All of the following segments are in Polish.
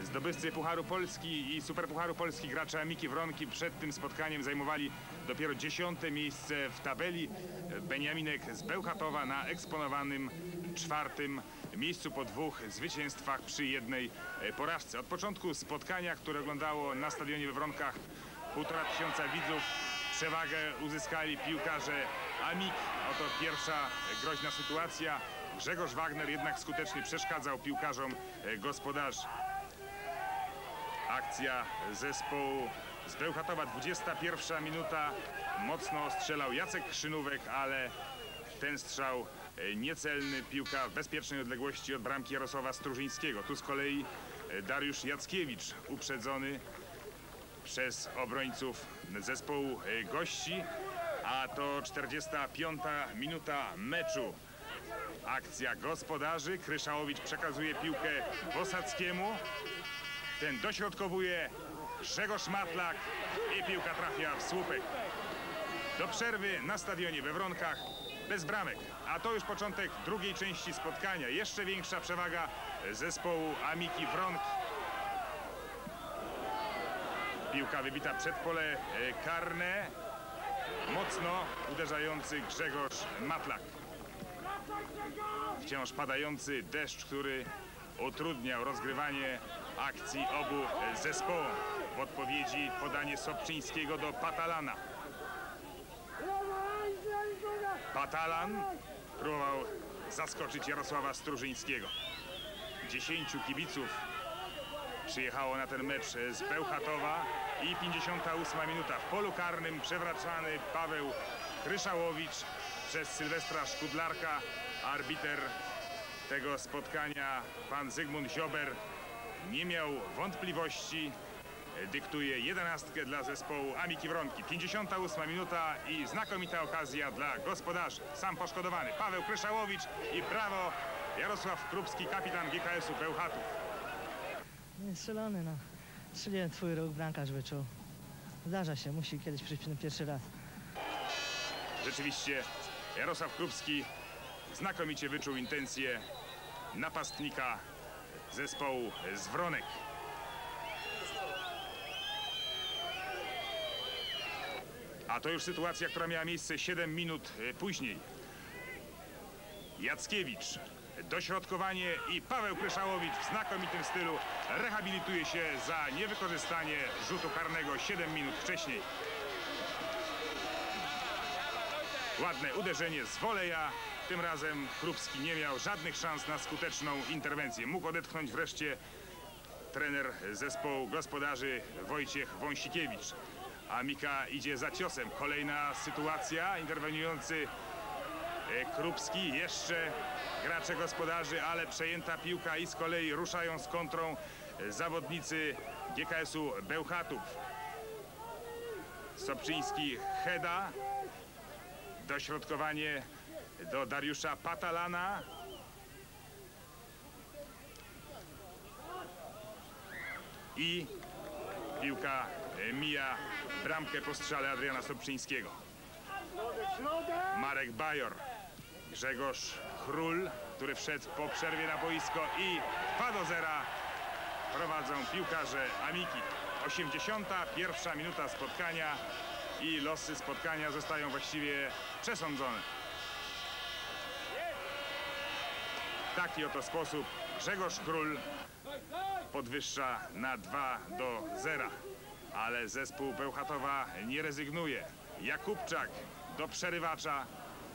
Zdobywcy Pucharu Polski i Superpucharu Polski gracze Amiki Wronki przed tym spotkaniem zajmowali dopiero 10. miejsce w tabeli. Beniaminek z Bełchatowa na eksponowanym 4. miejscu po 2 zwycięstwach przy 1 porażce. Od początku spotkania, które oglądało na stadionie we Wronkach 1500 widzów, przewagę uzyskali piłkarze Amiki. Oto pierwsza groźna sytuacja. Grzegorz Wagner jednak skutecznie przeszkadzał piłkarzom gospodarzy. Akcja zespołu z Bełchatowa, 21 minuta. Mocno strzelał Jacek Krzynówek, ale ten strzał niecelny. Piłka w bezpiecznej odległości od bramki Jarosława Strużyńskiego. Tu z kolei Dariusz Jackiewicz uprzedzony przez obrońców zespołu gości. A to 45 minuta meczu. Akcja gospodarzy. Kryszałowicz przekazuje piłkę Bosackiemu. Ten dośrodkowuje Grzegorz Matlak i piłka trafia w słupek. Do przerwy na stadionie we Wronkach bez bramek. A to już początek drugiej części spotkania. Jeszcze większa przewaga zespołu Amiki Wronki. Piłka wybita przed pole karne. Mocno uderzający Grzegorz Matlak. Wciąż padający deszcz, który utrudniał rozgrywanie akcji obu zespołom. W odpowiedzi podanie Sobczyńskiego do Patalana. Patalan próbował zaskoczyć Jarosława Strużyńskiego. 10 kibiców przyjechało na ten mecz z Bełchatowa i 58 minuta. W polu karnym przewracany Paweł Kryszałowicz przez Sylwestra Szkudlarka. Arbiter tego spotkania, pan Zygmunt Ziober, nie miał wątpliwości. Dyktuje 11 dla zespołu Amiki Wronki. 58 minuta i znakomita okazja dla gospodarzy. Sam poszkodowany Paweł Kryszałowicz i brawo Jarosław Krupski, kapitan GKS-u Bełchatów. Strzelony, no. Strzeliłem twój róg, bramkarz wyczuł. Zdarza się, musi kiedyś przyjść pierwszy raz. Rzeczywiście Jarosław Krupski znakomicie wyczuł intencje napastnika zespołu z Wronek. A to już sytuacja, która miała miejsce 7 minut później. Jackiewicz, dośrodkowanie i Paweł Kryszałowicz w znakomitym stylu rehabilituje się za niewykorzystanie rzutu karnego 7 minut wcześniej. Ładne uderzenie z woleja. Tym razem Krupski nie miał żadnych szans na skuteczną interwencję. Mógł odetchnąć wreszcie trener zespołu gospodarzy Wojciech Wąsikiewicz. Amika idzie za ciosem. Kolejna sytuacja. Interweniujący Krupski. Jeszcze gracze gospodarzy, ale przejęta piłka i z kolei ruszają z kontrą zawodnicy GKS-u Bełchatów. Sobczyński, Heda. Dośrodkowanie do Dariusza Patalana. I piłka mija bramkę po strzale Adriana Sobczyńskiego. Marek Bajor, Grzegorz Król, który wszedł po przerwie na boisko i 2-0 prowadzą piłkarze Amiki. 81 minuta spotkania i losy spotkania zostają właściwie przesądzone. W taki oto sposób Grzegorz Król podwyższa na 2-0. Ale zespół Bełchatowa nie rezygnuje. Jakubczak do przerywacza.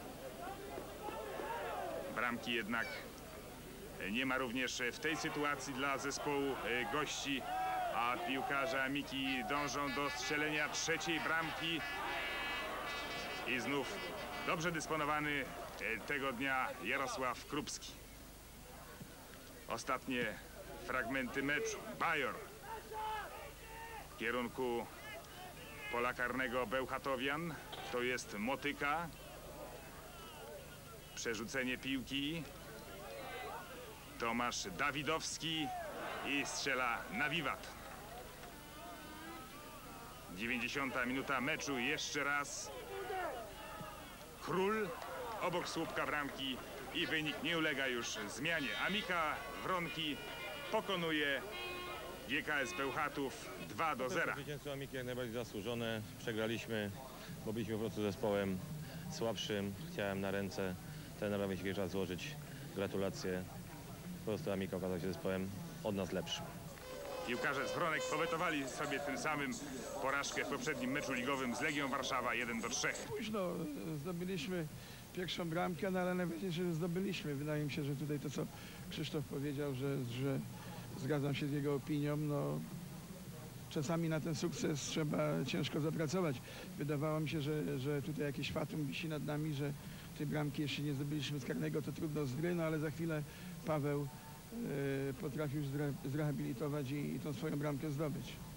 Bramki jednak nie ma również w tej sytuacji dla zespołu gości. A piłkarze Amiki dążą do strzelenia trzeciej bramki. I znów dobrze dysponowany tego dnia Jarosław Krupski. Ostatnie fragmenty meczu. Bajor w kierunku pola karnego Bełchatowian. To jest motyka. Przerzucenie piłki. Tomasz Dawidowski i strzela na wiwat. 90 minuta meczu. Jeszcze raz Król obok słupka bramki i wynik nie ulega już zmianie. Amika Wronki pokonuje GKS Bełchatów 2-0. Zwycięstwo Amiki jak najbardziej zasłużone. Przegraliśmy, bo byliśmy po prostu zespołem słabszym. Chciałem na ręce trenera Siekierza złożyć gratulacje. Po prostu Amika okazał się zespołem od nas lepszym. Piłkarze z Wronek powetowali sobie tym samym porażkę w poprzednim meczu ligowym z Legią Warszawa 1-3. Późno zdobyliśmy pierwszą bramkę, no ale najważniejsze, że zdobyliśmy. Wydaje mi się, że tutaj to, co Krzysztof powiedział, że zgadzam się z jego opinią, no czasami na ten sukces trzeba ciężko zapracować. Wydawało mi się, że tutaj jakieś fatum wisi nad nami, że tej bramki jeszcze nie zdobyliśmy z karnego, to trudno z gry, no ale za chwilę Paweł potrafił zrehabilitować i tą swoją bramkę zdobyć.